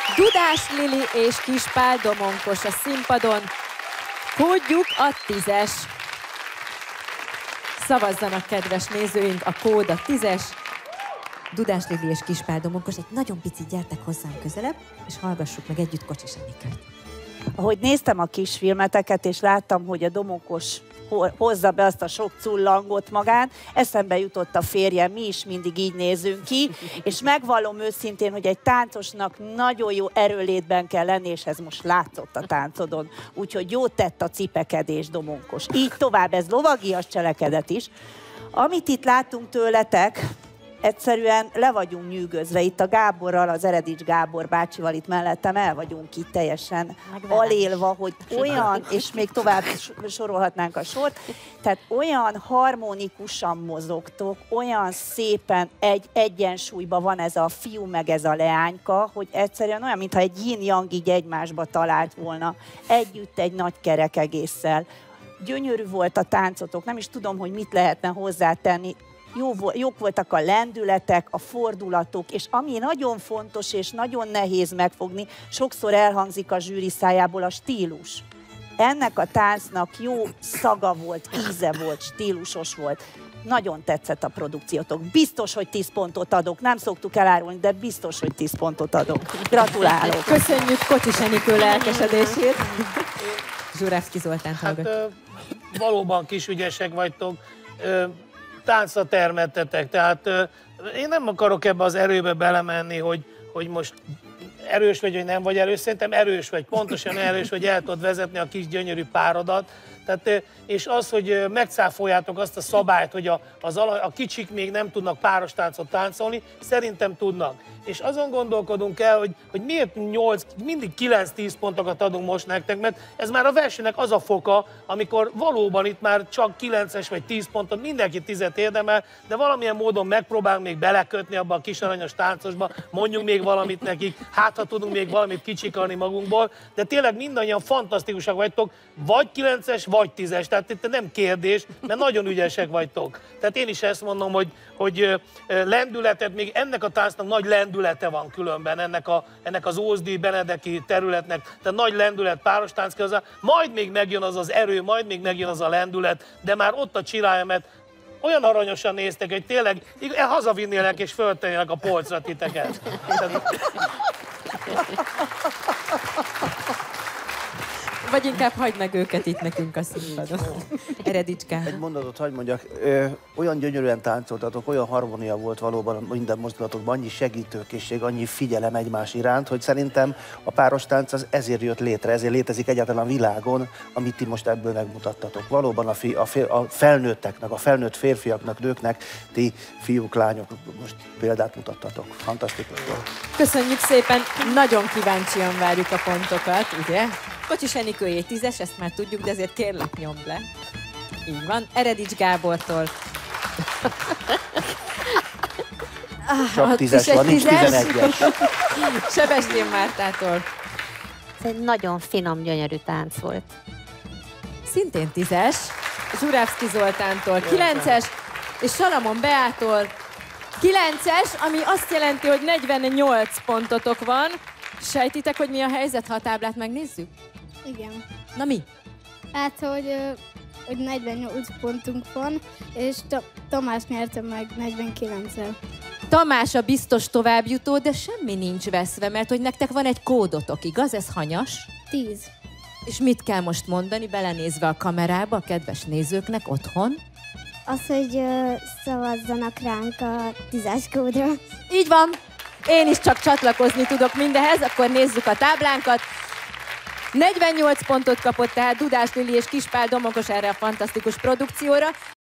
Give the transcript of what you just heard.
Dudás Lili és Kispál Domonkos a színpadon. Kódjuk a 10-es. Szavazzanak, kedves nézőink, a kód a 10-es. Dudás Lili és Kispál Domonkos, egy nagyon picit gyertek hozzánk közelebb, és hallgassuk meg együtt Kocsis Enikőt. Ahogy néztem a kisfilmeteket, és láttam, hogy a Domonkos hozza be azt a sok cullangot magán, eszembe jutott a férjem, mi is mindig így nézünk ki, és megvallom őszintén, hogy egy táncosnak nagyon jó erőlétben kell lenni, és ez most látszott a táncodon. Úgyhogy jót tett a cipekedés, Domonkos. Így tovább, ez lovagias cselekedet is. Amit itt látunk tőletek, egyszerűen le vagyunk nyűgözve. Itt a Gáborral, az Eredics Gábor bácsival itt mellettem el vagyunk itt teljesen alélva, hogy olyan, és még tovább sorolhatnánk a sort, tehát olyan harmonikusan mozogtok, olyan szépen egy egyensúlyban van ez a fiú meg ez a leányka, hogy egyszerűen olyan, mintha egy yin-yang így egymásba talált volna. Együtt egy nagy kerek egésszel. Gyönyörű volt a táncotok, nem is tudom, hogy mit lehetne hozzátenni. Jók voltak a lendületek, a fordulatok, és ami nagyon fontos és nagyon nehéz megfogni, sokszor elhangzik a zsűri szájából, a stílus. Ennek a táncnak jó szaga volt, íze volt, stílusos volt. Nagyon tetszett a produkciótok. Biztos, hogy 10 pontot adok. Nem szoktuk elárulni, de biztos, hogy 10 pontot adok. Gratulálok! Köszönjük Kocsis Enikő lelkesedését. Zsurevszky Zoltánt hallgatjuk. Hát valóban kisügyesek vagytok. Táncra termettetek, tehát én nem akarok ebbe az erőbe belemenni, hogy most erős vagy nem vagy erős, szerintem erős vagy, pontosan erős, hogy el tudod vezetni a kis gyönyörű párodat. Tehát, és az, hogy megcáfoljátok azt a szabályt, hogy a kicsik még nem tudnak páros táncot táncolni, szerintem tudnak. És azon gondolkodunk el, hogy miért mindig 9-10 pontokat adunk most nektek, mert ez már a versenynek az a foka, amikor valóban itt már csak 9-es vagy 10 ponton mindenki 10-et érdemel, de valamilyen módon megpróbálunk még belekötni abba a kis aranyos táncosba, mondjunk még valamit nekik, hát ha tudunk még valamit kicsikarni magunkból, de tényleg mindannyian fantasztikusak vagytok, vagy 9-es, vagy 10-es, tehát itt nem kérdés, mert nagyon ügyesek vagytok. Tehát én is ezt mondom, hogy lendületet, még ennek a táncnak nagy lendülete van különben, ennek az ózdi, benedeki területnek, tehát nagy lendület, páros tánc kell, majd még megjön az az erő, majd még megjön az a lendület, de már ott a csirája, mert olyan aranyosan néztek, hogy tényleg hazavinnélek és föltennének a polcra titeket. Vagy inkább hagyd meg őket itt nekünk a színpadon. Eredicskán. Egy mondatot hagyd mondjak, olyan gyönyörűen táncoltatok, olyan harmónia volt valóban minden mozdulatokban, annyi segítőkészség, annyi figyelem egymás iránt, hogy szerintem a páros tánc az ezért jött létre, ezért létezik egyáltalán a világon, amit ti most ebből megmutattatok. Valóban a felnőtteknek, a felnőtt férfiaknak, nőknek, ti fiúk, lányok most példát mutattatok. Fantasztikus volt. Köszönjük szépen, nagyon kíváncsian várjuk a pontokat, ugye? Kocsis Enikőjé 10-es, ezt már tudjuk, de azért kérlek nyomd le. Így van, Eredics Gábortól. Csak 10-es van, nincs 11-es. Sebestyén Mártától. Ez egy nagyon finom, gyönyörű tánc volt. Szintén 10-es. Zsurevszky Zoltántól 9-es, és Salamon Beától 9-es, ami azt jelenti, hogy 48 pontotok van. Sejtitek, hogy mi a helyzet, ha a táblát megnézzük? Igen. Na mi? Hát, hogy 48 pontunk van, és Tamás nyerte meg 49-el. Tamás a biztos továbbjutó, de semmi nincs veszve, mert hogy nektek van egy kódotok, igaz? Ez hanyas? 10. És mit kell most mondani, belenézve a kamerába a kedves nézőknek otthon? Az, hogy szavazzanak ránk a 10-es kódra. Így van! Én is csak csatlakozni tudok mindehez, akkor nézzük a táblánkat. 48 pontot kapott tehát Dudás Lili és Kispál Domonkos erre a fantasztikus produkcióra.